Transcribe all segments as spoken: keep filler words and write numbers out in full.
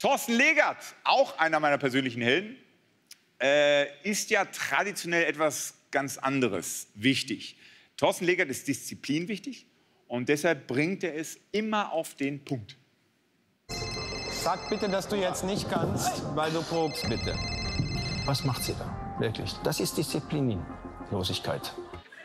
Thorsten Legert, auch einer meiner persönlichen Helden, äh, ist ja traditionell etwas ganz anderes wichtig. Thorsten Legert ist Disziplin wichtig und deshalb bringt er es immer auf den Punkt. Sag bitte, dass du jetzt nicht kannst, weil du probst, bitte. Was macht sie da? Wirklich. Das ist Disziplinlosigkeit.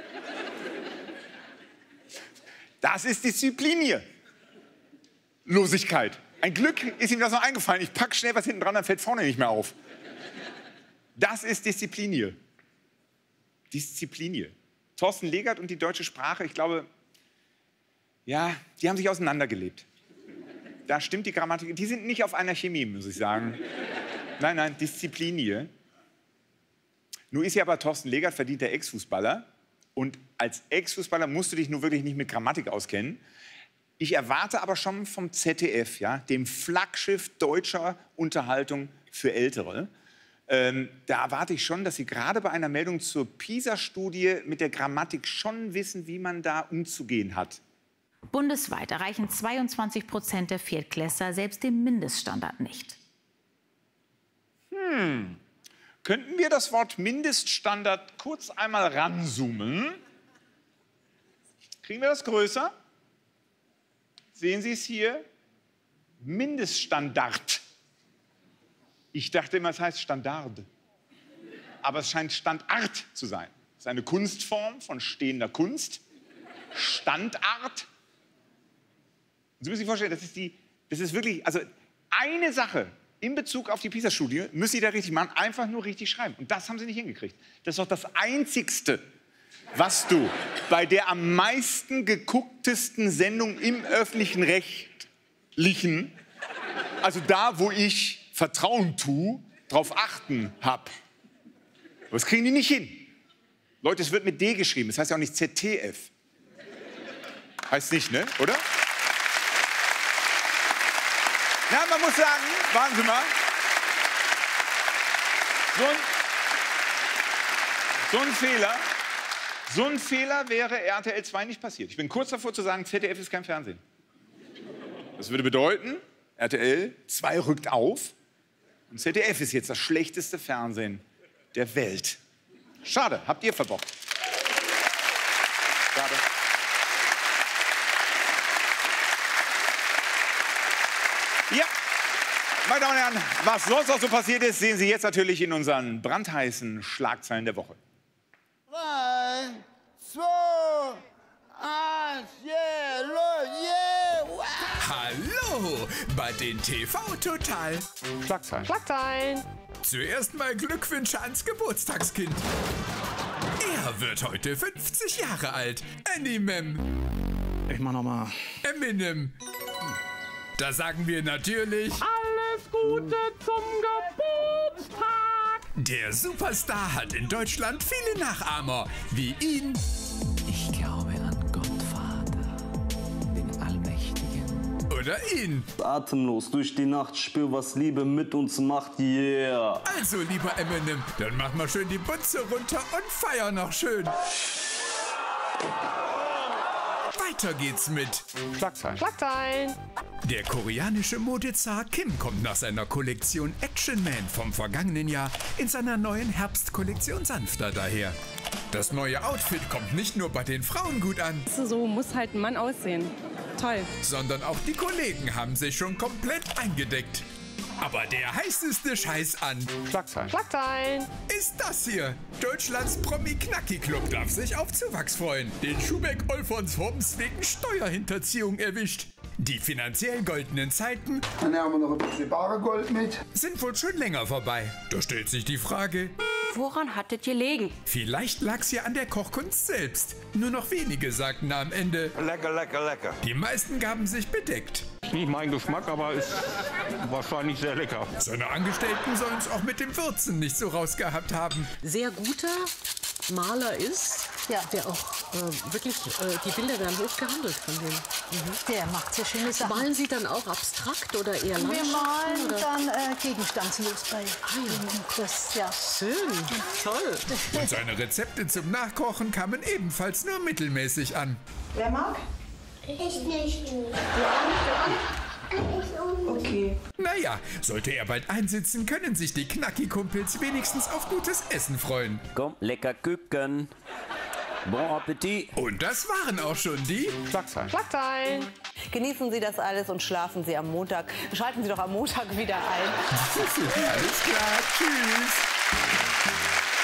Das ist Disziplin. Losigkeit. Ein Glück ist ihm das noch eingefallen. Ich packe schnell was hinten dran, dann fällt vorne nicht mehr auf. Das ist Disziplin. Disziplin. Thorsten Legert und die deutsche Sprache, ich glaube, ja, die haben sich auseinandergelebt. Da stimmt die Grammatik. Die sind nicht auf einer Chemie, muss ich sagen. Nein, nein, Disziplin. Nun ist ja aber Thorsten Legert verdienter Ex-Fußballer. Und als Ex-Fußballer musst du dich nur wirklich nicht mit Grammatik auskennen. Ich erwarte aber schon vom Z D F, ja, dem Flaggschiff deutscher Unterhaltung für Ältere, ähm, da erwarte ich schon, dass Sie gerade bei einer Meldung zur PISA-Studie mit der Grammatik schon wissen, wie man da umzugehen hat. Bundesweit erreichen zweiundzwanzig Prozent der Viertklässler selbst den Mindeststandard nicht. Hm. Könnten wir das Wort Mindeststandard kurz einmal ranzoomen? Kriegen wir das größer? Sehen Sie es hier? Mindeststandard. Ich dachte immer, es heißt Standard. Aber es scheint Standart zu sein. Es ist eine Kunstform von stehender Kunst. Standart. Und Sie müssen sich vorstellen, das ist, die, das ist wirklich, also eine Sache in Bezug auf die PISA-Studie müssen Sie da richtig machen, einfach nur richtig schreiben. Und das haben Sie nicht hingekriegt. Das ist doch das Einzigste, was du bei der am meisten gegucktesten Sendung im öffentlichen Rechtlichen, also da, wo ich Vertrauen tue, darauf achten habe. Das kriegen die nicht hin. Leute, es wird mit D geschrieben, das heißt ja auch nicht Z T F. Heißt nicht, ne? Oder? Na, man muss sagen, warten Sie mal, so ein, so ein Fehler, so ein Fehler wäre R T L zwei nicht passiert. Ich bin kurz davor zu sagen, Z D F ist kein Fernsehen. Das würde bedeuten, R T L zwei rückt auf und Z D F ist jetzt das schlechteste Fernsehen der Welt. Schade, habt ihr verbockt. Schade. Ja, meine Damen und Herren, was sonst noch so passiert ist, sehen Sie jetzt natürlich in unseren brandheißen Schlagzeilen der Woche. Drei, zwei, eins, yeah, yeah, wow. Hallo bei den T V Total Schlagzeilen. Schlagzeilen. Zuerst mal Glückwünsche ans Geburtstagskind. Er wird heute fünfzig Jahre alt. Eminem. Ich mach noch mal. Eminem. Da sagen wir natürlich Alles Gute zum Geburtstag. Der Superstar hat in Deutschland viele Nachahmer, wie ihn. Ich glaube an Gott, Vater, den Allmächtigen. Oder ihn. Atemlos durch die Nacht, spür, was Liebe mit uns macht, yeah. Also, lieber Eminem, dann mach mal schön die Butze runter und feier noch schön. Weiter geht's mit Schlagzeilen. Schlagzeilen. Der koreanische Modezar Kim kommt nach seiner Kollektion Action Man vom vergangenen Jahr in seiner neuen Herbstkollektion sanfter daher. Das neue Outfit kommt nicht nur bei den Frauen gut an, So muss halt ein Mann aussehen. Toll. sondern auch die Kollegen haben sich schon komplett eingedeckt. Aber der heißeste Scheiß an Schlagzeilen. Schlagzeilen. ist das hier. Deutschlands Promi-Knacki-Club darf sich auf Zuwachs freuen. Den Schubeck-Olfons Hobbs wegen Steuerhinterziehung erwischt. Die finanziell goldenen Zeiten Dann haben wir noch ein bisschen Bargold mit. sind wohl schon länger vorbei. Da stellt sich die Frage, Woran hattet ihr gelegen? vielleicht lag's ja an der Kochkunst selbst. Nur noch wenige sagten am Ende, Lecker, lecker, lecker. die meisten gaben sich bedeckt. Nicht mein Geschmack, aber ist wahrscheinlich sehr lecker. Seine Angestellten sollen es auch mit dem Würzen nicht so rausgehabt haben. sehr guter Maler ist, Ja. der auch äh, wirklich, äh, die Bilder werden hoch gehandelt von dem. Mhm. Der macht sehr schöne Sachen. Malen Sie dann auch abstrakt oder eher Wir Landschaften? malen oder? dann äh, gegenstandslos bei ja. das, ja. Schön, toll. Und seine Rezepte zum Nachkochen kamen ebenfalls nur mittelmäßig an. Wer mag? Ich nicht. Okay. Naja, sollte er bald einsitzen, können sich die Knacki-Kumpels wenigstens auf gutes Essen freuen. Komm, lecker Küken. Bon Appetit. Und das waren auch schon die Schlagzeilen. Schlagzeilen. Genießen Sie das alles und schlafen Sie am Montag. Schalten Sie doch am Montag wieder ein. Alles klar, tschüss.